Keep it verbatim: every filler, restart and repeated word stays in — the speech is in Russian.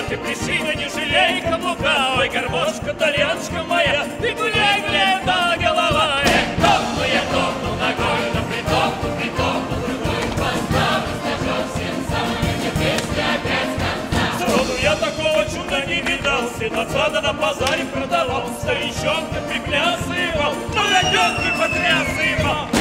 ты пришли, да не жалей каблука. Ой, гармошка, тальяночка моя, ты гуляй, гуляй, да голова. Эх, топну я, топну ногой, да притопну, притопну другой. Поставлю, скажу всем самым, мне песня опять конца. Сроду я такого чуда не видал, сенацада на базаре продавал. Старичок приплясывал, молодежь потрясывал.